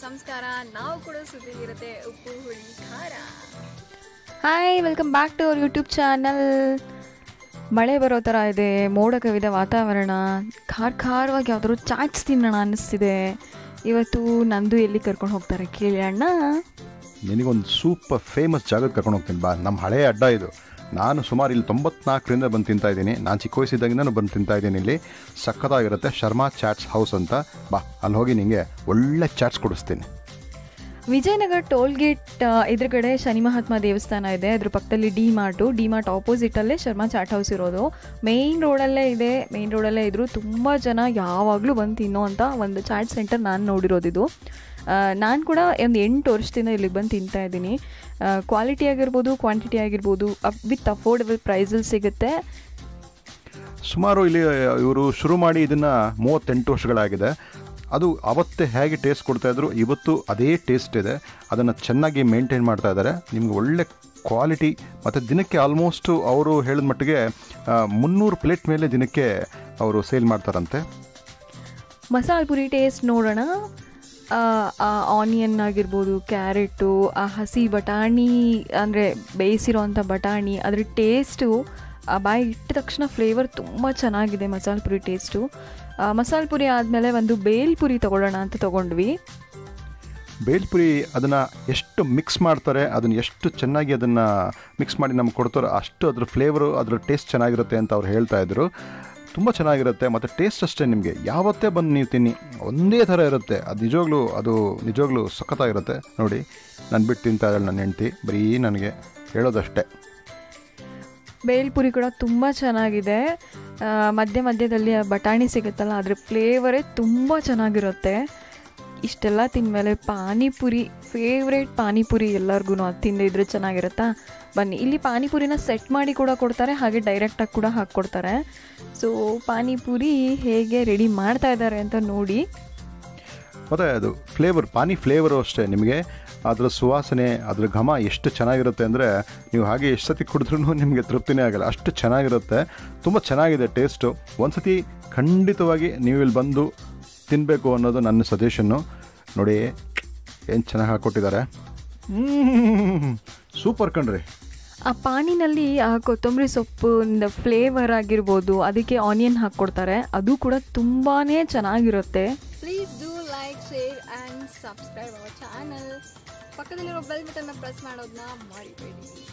ಸಂಸ್ಕಾರ ನಾವು ಕೂಡ ಸುದ್ದಿಗಿರುತ್ತೆ ಉಪ್ಪು ಹುಳಿ ಖಾರ. Hi, welcome back to our YouTube channel. ಮಳೆ ಬರೋ ಥರ ಇದೆ, ಮೋಡ ಕವಿದ ವಾತಾವರಣ, ಖಾರವಾಗಿ ಯಾವ್ದಾದ್ರು ಚಾಟ್ಸ್ ತಿನ್ನೋಣ ಅನ್ನಿಸ್ತಿದೆ. ಇವತ್ತು ನಂದು ಎಲ್ಲಿ ಕರ್ಕೊಂಡು ಹೋಗ್ತಾರೆ ಕೇಳಿ ಅಣ್ಣ. ನಿನಗೊಂದು ಸೂಪರ್ ಫೇಮಸ್ ಜಾಗಕ್ಕೆ ಕರ್ಕೊಂಡು ಹೋಗ್ತೀನಿ ಬಾ. ನಮ್ಮ ಹಳೆಯ ಅಡ್ಡ ಇದು. ನಾನು ಸುಮಾರು ಇಲ್ಲಿ 94ರಿಂದ ಬಂದು ತಿಂತಾ ಇದ್ದೀನಿ. ನಾನು ಚಿಕ್ಕ ವಯಸ್ಸಿದ್ದಾಗಿಂದ ಬಂದು ತಿಂತಾ ಇದ್ದೀನಿ. ಇಲ್ಲಿ ಸಖತ್ತಾಗಿರುತ್ತೆ. ಶರ್ಮಾ ಚಾಟ್ಸ್ ಹೌಸ್ ಅಂತ. ಬಾ, ಅಲ್ಲಿ ಹೋಗಿ ನಿಮಗೆ ಒಳ್ಳೆ ಚಾಟ್ಸ್ ಕೊಡಿಸ್ತೀನಿ. ವಿಜಯನಗರ ಟೋಲ್ ಗೇಟ್ ಎದುರುಗಡೆ ಶನಿ ಮಹಾತ್ಮ ದೇವಸ್ಥಾನ ಇದೆ. ಅದ್ರ ಪಕ್ಕದಲ್ಲಿ ಡಿಮಾರ್ಟ್ ಆಪೋಸಿಟಲ್ಲೇ ಶರ್ಮಾ ಚಾಟ್ ಹೌಸ್ ಇರೋದು. ಮೇಯ್ನ್ ರೋಡಲ್ಲೇ ಇದೆ. ಮೇಯ್ನ್ ರೋಡಲ್ಲೇ ಇದ್ರು ತುಂಬ ಜನ ಯಾವಾಗಲೂ ಬಂದು ತಿನ್ನೋ ಅಂತ ಒಂದು ಚಾಟ್ ಸೆಂಟರ್ ನಾನು ನೋಡಿರೋದಿದು. ನಾನು ಕೂಡ ಒಂದು 8 ವರ್ಷದಿಂದ ಇಲ್ಲಿಗೆ ಬಂದು ತಿಂತಾ ಇದ್ದೀನಿ. ಕ್ವಾಲಿಟಿ ಆಗಿರ್ಬೋದು, ಕ್ವಾಂಟಿಟಿ ಆಗಿರ್ಬೋದು, ವಿತ್ ಅಫೋರ್ಡಬಲ್ ಪ್ರೈಸಲ್ಲಿ ಸಿಗುತ್ತೆ. ಸುಮಾರು ಇಲ್ಲಿ ಇವರು ಶುರು ಮಾಡಿ ಇದನ್ನು 38 ವರ್ಷಗಳಾಗಿದೆ. ಅದು ಅವತ್ತೇ ಹೇಗೆ ಟೇಸ್ಟ್ ಕೊಡ್ತಾಯಿದ್ರು, ಇವತ್ತು ಅದೇ ಟೇಸ್ಟ್ ಇದೆ. ಅದನ್ನು ಚೆನ್ನಾಗಿ ಮೇಂಟೈನ್ ಮಾಡ್ತಾ ಇದ್ದಾರೆ. ನಿಮ್ಗೆ ಒಳ್ಳೆ ಕ್ವಾಲಿಟಿ ಮತ್ತು ದಿನಕ್ಕೆ ಆಲ್ಮೋಸ್ಟು ಅವರು ಹೇಳಿದ ಮಟ್ಟಿಗೆ 300 ಪ್ಲೇಟ್ ಮೇಲೆ ದಿನಕ್ಕೆ ಅವರು ಸೇಲ್ ಮಾಡ್ತಾರಂತೆ. ಮಸಾಲೆ ಪುರಿ ಟೇಸ್ಟ್ ನೋಡೋಣ. ಆನಿಯನ್ ಆಗಿರ್ಬೋದು, ಕ್ಯಾರೆಟು, ಆ ಹಸಿ ಬಟಾಣಿ ಅಂದರೆ ಬೇಯಿಸಿರೋ ಅಂಥ ಬಟಾಣಿ, ಅದರ ಟೇಸ್ಟು ಬಾಯಿ ಇಟ್ಟ ತಕ್ಷಣ ಫ್ಲೇವರ್ ತುಂಬ ಚೆನ್ನಾಗಿದೆ ಮಸಾಲೆ ಪುರಿ ಟೇಸ್ಟು. ಮಸಾಲೆ ಪುರಿ ಆದಮೇಲೆ ಒಂದು ಬೇಲ್ಪುರಿ ತೊಗೊಳ್ಳೋಣ ಅಂತ ತೊಗೊಂಡ್ವಿ. ಬೇಲ್ಪುರಿ ಅದನ್ನು ಎಷ್ಟು ಮಿಕ್ಸ್ ಮಾಡ್ತಾರೆ, ಅದನ್ನು ಎಷ್ಟು ಚೆನ್ನಾಗಿ ಅದನ್ನು ಮಿಕ್ಸ್ ಮಾಡಿ ನಮ್ಗೆ ಕೊಡ್ತಾರೋ ಅಷ್ಟು ಅದ್ರ ಫ್ಲೇವರು, ಅದರ ಟೇಸ್ಟ್ ಚೆನ್ನಾಗಿರುತ್ತೆ ಅಂತ ಅವ್ರು ಹೇಳ್ತಾಯಿದ್ರು. ತುಂಬ ಚೆನ್ನಾಗಿರುತ್ತೆ ಮತ್ತು ಟೇಸ್ಟ್ ಅಷ್ಟೇ. ನಿಮಗೆ ಯಾವತ್ತೇ ಬಂದು ನೀವು ತಿನ್ನಿ ಒಂದೇ ಥರ ಇರುತ್ತೆ. ಅದು ನಿಜವಾಗ್ಲೂ ಸಖತ್ತಾಗಿರುತ್ತೆ. ನೋಡಿ, ನಾನು ಬಿಟ್ಟು ತಿಂತಾ ಇದ್ದಾಳೆ ನನ್ನ ಹೆಂಡ್ತಿ, ಬರೀ ನನಗೆ ಹೇಳೋದಷ್ಟೇ. ಬೇಲ್ಪುರಿ ಕೂಡ ತುಂಬ ಚೆನ್ನಾಗಿದೆ. ಮಧ್ಯದಲ್ಲಿ ಬಟಾಣಿ ಸಿಗುತ್ತಲ್ಲ, ಅದ್ರ ಫ್ಲೇವರೇ ತುಂಬ ಚೆನ್ನಾಗಿರುತ್ತೆ. ಇಷ್ಟೆಲ್ಲ ತಿಂದಮೇಲೆ ಪಾನಿಪುರಿ, ಫೇವ್ರೇಟ್ ಪಾನಿಪುರಿ ಎಲ್ಲರಿಗೂ. ಅದು ತಿಂದಿದ್ರೆ ಚೆನ್ನಾಗಿರುತ್ತಾ? ಬನ್ನಿ, ಇಲ್ಲಿ ಪಾನಿಪುರಿನ ಸೆಟ್ ಮಾಡಿ ಕೂಡ ಕೊಡ್ತಾರೆ, ಹಾಗೆ ಡೈರೆಕ್ಟಾಗಿ ಕೂಡ ಹಾಕ್ಕೊಡ್ತಾರೆ. ಸೊ ಪಾನಿಪುರಿ ಹೇಗೆ ರೆಡಿ ಮಾಡ್ತಾ ಇದ್ದಾರೆ ಅಂತ ನೋಡಿ. ಮತ್ತು ಅದು ಪಾನಿ ಫ್ಲೇವರು ಅಷ್ಟೇ. ನಿಮಗೆ ಅದರ ಸುವಾಸನೆ, ಅದರ ಘಮ ಎಷ್ಟು ಚೆನ್ನಾಗಿರುತ್ತೆ ಅಂದರೆ ನೀವು ಹಾಗೆ ಎಷ್ಟು ಸತಿ ಕುಡಿದ್ರೂ ನಿಮಗೆ ತೃಪ್ತಿನೇ ಆಗಲ್ಲ, ಅಷ್ಟು ಚೆನ್ನಾಗಿರುತ್ತೆ. ತುಂಬ ಚೆನ್ನಾಗಿದೆ ಟೇಸ್ಟು. ಒಂದು ಸತಿ ಖಂಡಿತವಾಗಿ ನೀವು ಇಲ್ಲಿ ಬಂದು ತಿನ್ನಬೇಕು ಅನ್ನೋದು ನನ್ನ ಸಜೆಷನ್ನು. ನೋಡಿ ಏನು ಚೆನ್ನಾಗಿ ಹಾಕ್ಕೊಟ್ಟಿದ್ದಾರೆ. ಸೂಪರ್ ಕಣ್ರಿ. ಆ ಪಾನಿನಲ್ಲಿ ಆ ಕೊತ್ತಂಬರಿ ಸೊಪ್ಪಿಂದ ಫ್ಲೇವರ್ ಆಗಿರ್ಬೋದು, ಅದಕ್ಕೆ ಆನಿಯನ್ ಹಾಕ್ಕೊಡ್ತಾರೆ, ಅದು ಕೂಡ ತುಂಬಾ ಚೆನ್ನಾಗಿರುತ್ತೆ. Please do like, share and subscribe our channel. ಪಕ್ಕದಲ್ಲಿರೋ ಬೆಲ್ ಬಟನ್ನ ಪ್ರೆಸ್ ಮಾಡೋದನ್ನ ಮರಿಬೇಡಿ.